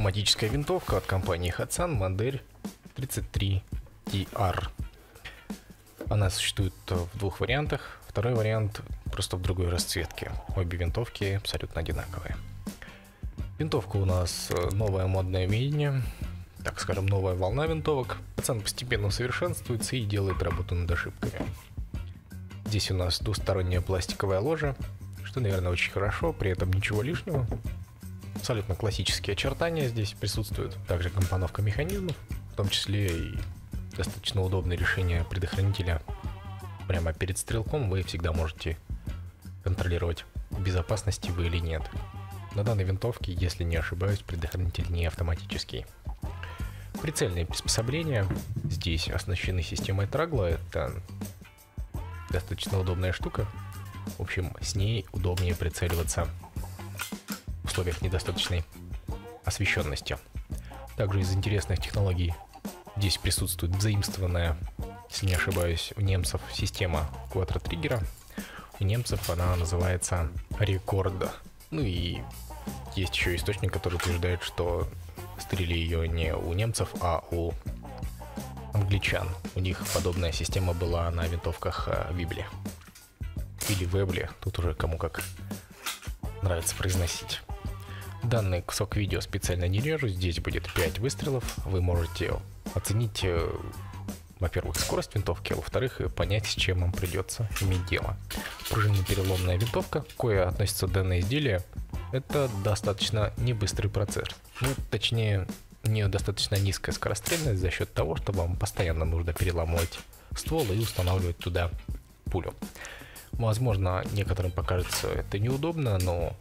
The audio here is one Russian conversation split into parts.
Пневматическая винтовка от компании Hatsan, модель 33TR. Она существует в двух вариантах. Второй вариант просто в другой расцветке. Обе винтовки абсолютно одинаковые. Винтовка у нас новое модное видение, так скажем, новая волна винтовок. Hatsan постепенно совершенствуется и делает работу над ошибками. Здесь у нас двусторонняя пластиковая ложа, что, наверное, очень хорошо, при этом ничего лишнего. Абсолютно классические очертания здесь присутствуют. Также компоновка механизмов, в том числе и достаточно удобное решение предохранителя. Прямо перед стрелком вы всегда можете контролировать, в безопасности вы или нет. На данной винтовке, если не ошибаюсь, предохранитель не автоматический. Прицельные приспособления здесь оснащены системой Tragla. Это достаточно удобная штука. В общем, с ней удобнее прицеливаться в условиях недостаточной освещенности. Также из интересных технологий здесь присутствует заимствованная, если не ошибаюсь, у немцев система квадротриггера. У немцев она называется Рекорд. Ну и есть еще источник, который утверждает, что стырили ее не у немцев, а у англичан. У них подобная система была на винтовках Вибли. Или Вебли, тут уже кому как нравится произносить. Данный кусок видео специально не режу, здесь будет 5 выстрелов. Вы можете оценить, во-первых, скорость винтовки, а во-вторых, понять, с чем вам придется иметь дело. Пружинно-переломная винтовка, к кое относится данное изделие, это достаточно не быстрый процесс. Ну, точнее, у нее достаточно низкая скорострельность за счет того, что вам постоянно нужно переламывать ствол и устанавливать туда пулю. Возможно, некоторым покажется это неудобно, но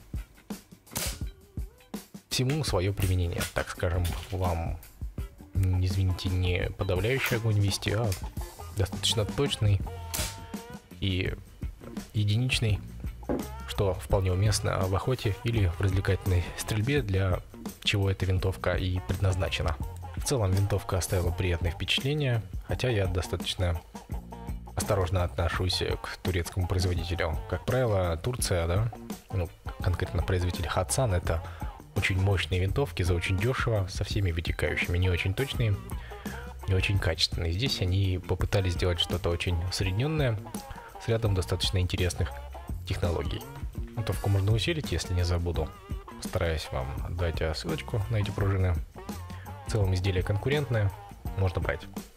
всему свое применение. Так скажем, вам, извините, не подавляющий огонь вести, а достаточно точный и единичный, что вполне уместно в охоте или в развлекательной стрельбе, для чего эта винтовка и предназначена. В целом винтовка оставила приятное впечатление, хотя я достаточно осторожно отношусь к турецкому производителю. Как правило, Турция, да, ну, конкретно производитель Hatsan, это очень мощные винтовки за очень дешево, со всеми вытекающими, не очень точные, не очень качественные. Здесь они попытались сделать что-то очень усредненное с рядом достаточно интересных технологий. Винтовку можно усилить, если не забуду. Постараюсь вам дать ссылочку на эти пружины. В целом изделие конкурентное, можно брать.